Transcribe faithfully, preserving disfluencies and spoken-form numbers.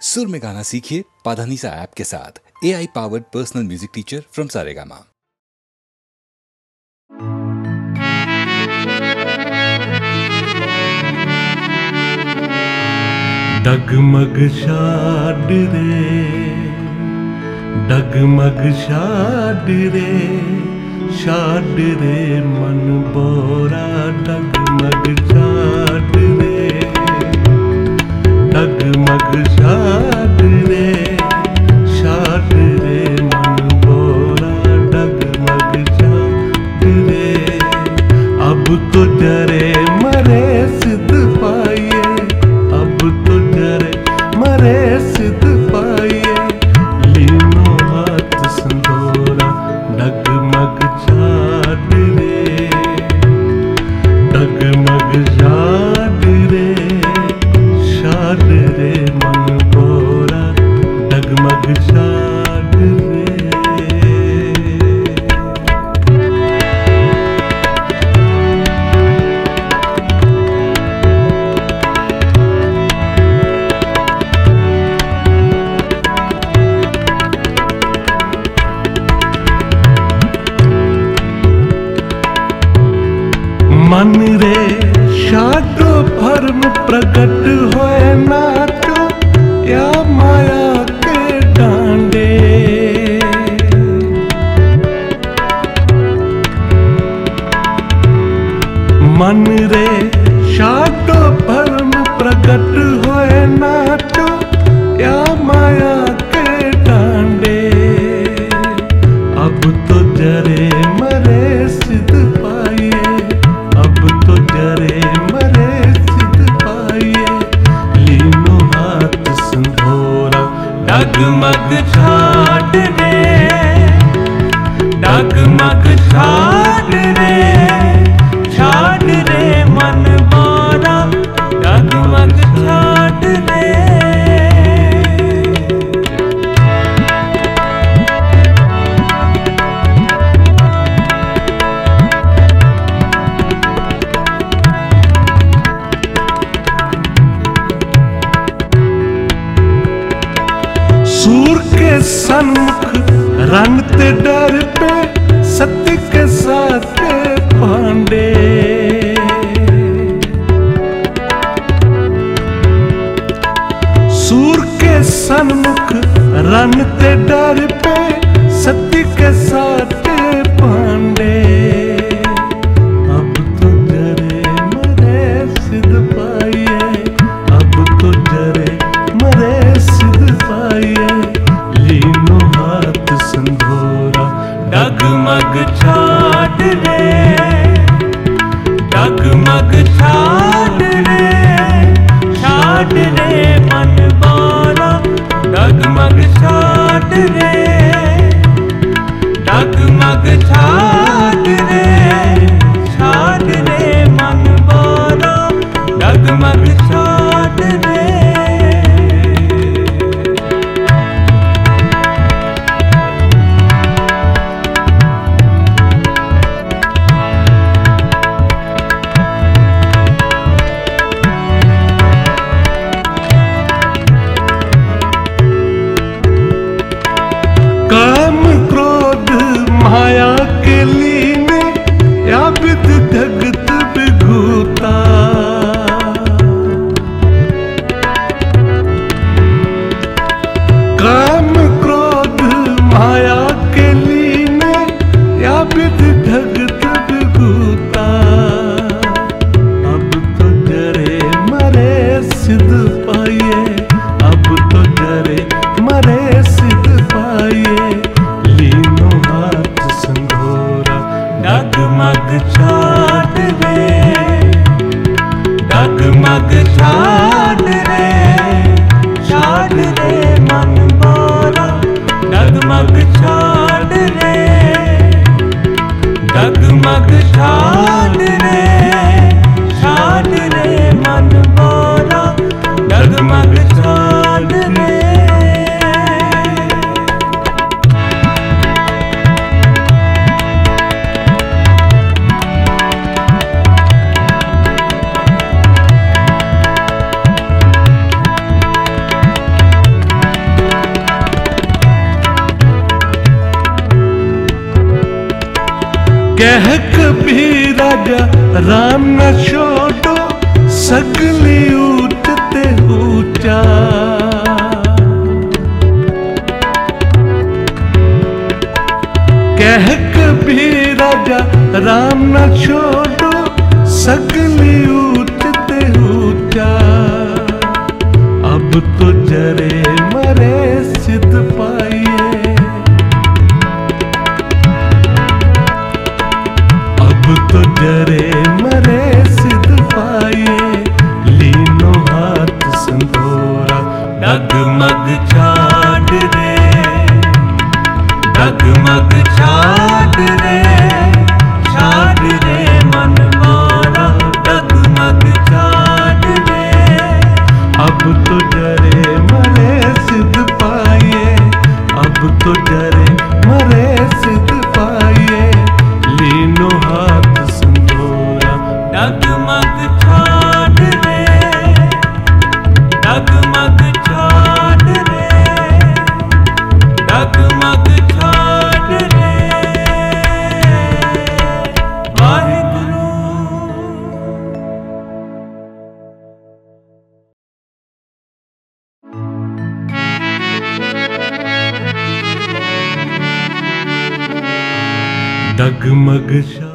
सुर में गाना सीखिए पाधानीसा ऐप के साथ। A I powered personal music teacher from Saregama. डगमग शाड रे, डगमग शाड रे, शाड रे मन बोरा। डगमग शाड रे, डगमग शाड रे, शाड रे मन बोरा। डगमग शाड रे, अब तो जरे मरे सिद्ध पाइए, अब तो जरे मरे सिद्ध पाइए। लीनो हाथ संदोरा, डगमग शाड रे, डगमग शाड रे, शाड रे मन बोरा। डगमग शाड रे। मन रे शाडो भरम प्रकट होए नाचो, या माया के डांडे। मन रे शाडो भरम प्रकट होए नाचो, या माया के डांडे। अब तो जरे मरे सिद्ध पाइए, अब तो जरे मरे सिद्ध पाइए। लीनो हाथ संधोरा, डगमग शाड रे, डगमग शाड रे, शाड रे मन बोरा। डगमग शाड रे। सूर के सन्मुख रंगते डर पे, सत्य के साथ पांडे। सूर के सन्मुख रंगते डर पे, सत्य के साथ पांडे। अब तो जरे मरे सिद्ध पाइए, अब तो जरे मरे सिद्ध पाइए। लीनो हाथ संधोरा, डगमग शाड रे, डगमग शाड रे, शाड रे मन बोरा। डगमग शाड रे, डगमग शाड रे, शाड रे मन बोरा। डगमग शाड रे। काम क्रोध माया के कह कभी राजा राम न छोड़ो सगली ऊंच ते ऊंचा। कह कभी राजा राम न छोड़ो सगली ऊंच ते ऊंचा। अब तो जरे मरे सिद्ध पाइए, अब तो जरे मरे सिद्ध पाइए। लीनो हाथ संदोरा डगमग छाड़ रे, डगमग छाड़ रे, छाड़ रे मन मारा डगमग छाड़ रे। अब तो डरे मरे सिद्ध पाइए, अब तो डरे मरे सिद्ध पाइए। लीनो हाथ संदोरा डगमग छाड़ रे, डगमग छाड़ रे, डगमग छाड़ रे। वाहिगुरू। डगमग